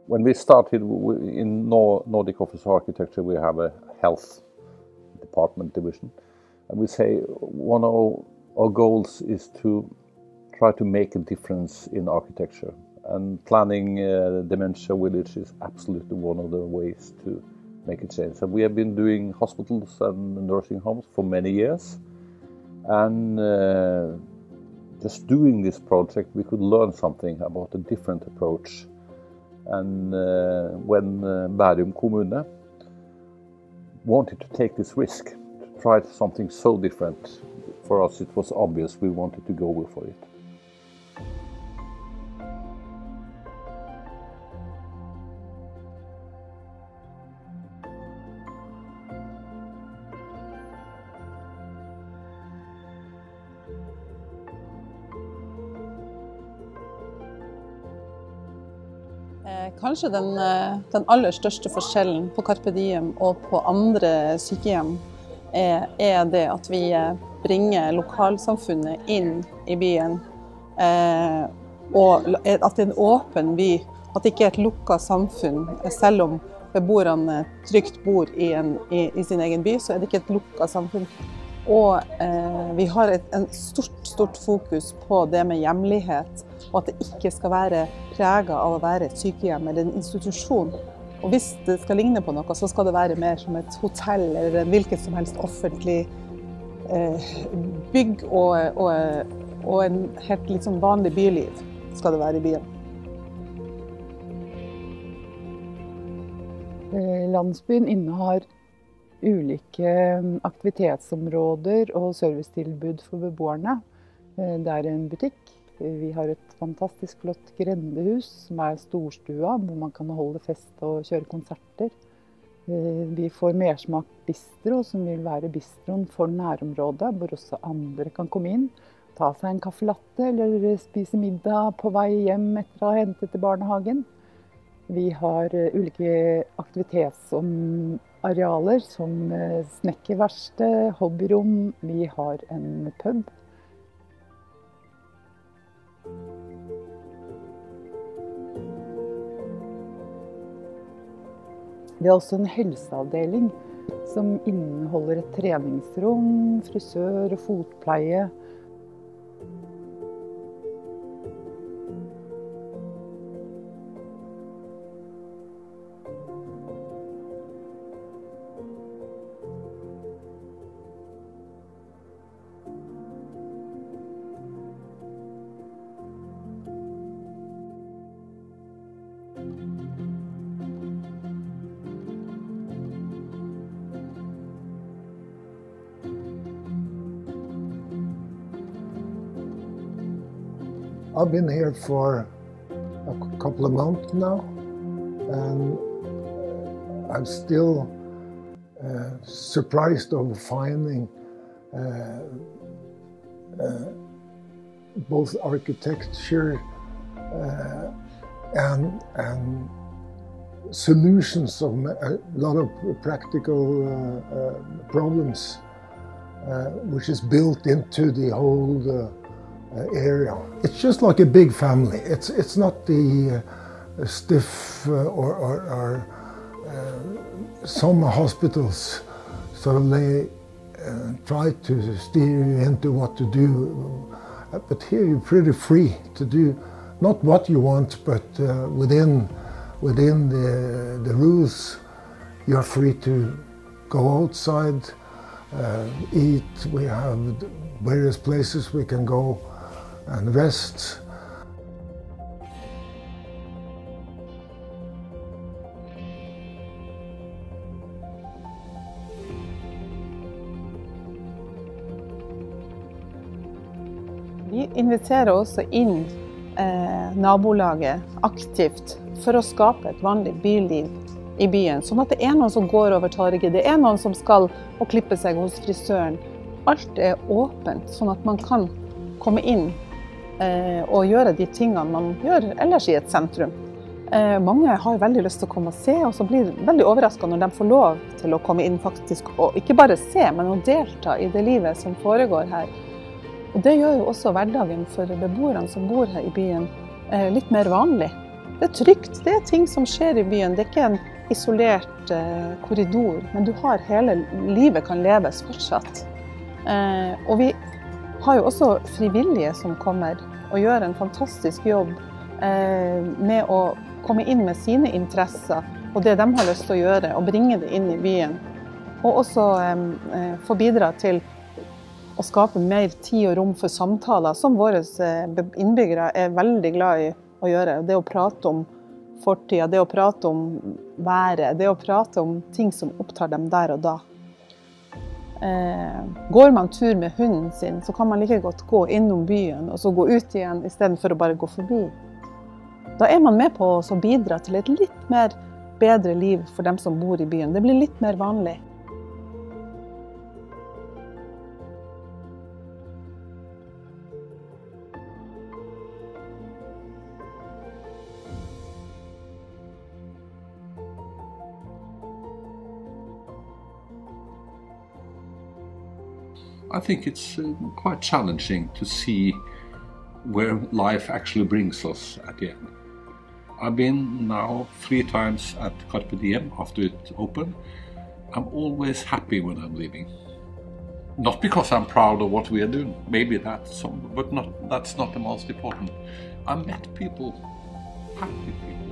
when we started in Nordic Office of Architecture, we have a health department division. And we say one of our goals is to try to make a difference in architecture. And planning dementia village is absolutely one of the ways to make a change. And we have been doing hospitals and nursing homes for many years. And just doing this project, we could learn something about a different approach. And when Bærum kommune wanted to take this risk, to try something so different, for us it was obvious we wanted to go for it. Kanskje den aller største forskjellen på Carpe Diem og på andre sykehjem er det at vi bringer lokalsamfunnet inn i byen, og at det er en åpen by, at det ikke er et lukket samfunn. Selv om beboerne trygt bor i sin egen by, så er det ikke et lukket samfunn. Og vi har en stort fokus på det med hjemlighet, og at det ikke skal være preget av å være et sykehjem eller en institusjon. Og hvis det skal ligne på noe, så skal det være mer som et hotell eller en hvilket som helst offentlig bygg og en helt liksom vanlig byliv skal det være i byen. Landsbyen innehar ulike aktivitetsområder og servicetilbud for beboerne. Det er en butikk. Vi har et fantastisk flott grendehus som er storstua, hvor man kan holde fest og kjøre konserter. Vi får mersmak bistro, som vil være bistroen for nærområdet, hvor også andre kan komme inn, ta seg en kaffe latte eller spise middag på vei hjem etter å ha hentet til barnehagen. Vi har ulike aktivitetsarealer som snekkerverksted, hobbyrom. Vi har en pub. Det er også en helseavdeling som inneholder et treningsrom, frisør og fotpleie. I've been here for a couple of months now, and I'm still surprised of finding both architecture and solutions of a lot of practical problems, which is built into the whole area. It's just like a big family. It's not the stiff or some hospitals sort of they try to steer you into what to do, but here you're pretty free to do not what you want, but within the rules you're free to go outside, eat. We have various places we can go and rest. Vi inviterer også inn nabolaget aktivt for å skape et vanlig byliv i byen, sånn at det er noen som går over torget, det er noen som skal og klippe seg hos frisøren. Alt er åpent, sånn at man kan komme inn og gjøre de tingene man gjør ellers i et sentrum. Mange har veldig lyst til å komme og se, og så blir veldig overrasket når de får lov til å komme inn faktisk, og ikke bare se, men å delta i det livet som foregår her. Og det gjør jo også hverdagen for beboerne som bor her i byen litt mer vanlig. Det er trygt, det er ting som skjer i byen. Det er ikke en isolert korridor, men du har hele livet kan leves fortsatt. Og vi har jo også frivillige som kommer og gjør en fantastisk jobb med å komme inn med sine interesser og det de har lyst til å gjøre, og bringe det inn i byen. Og også få bidra til å skape mer tid og rom for samtaler, som våre innbyggere er veldig glad i å gjøre. Det å prate om fortida, det å prate om været, det å prate om ting som opptar dem der og da. Går man tur med hunden sin, så kan man like godt gå innom byen og så gå ut igjen i stedet for å bare gå forbi. Da er man med på å bidra til et litt mer bedre liv for dem som bor i byen. Det blir litt mer vanlig. I think it's quite challenging to see where life actually brings us at the end. I've been now 3 times at Carpe Diem after it opened. I'm always happy when I'm leaving. Not because I'm proud of what we are doing, maybe that's some, but that's not the most important. I met people, happy people.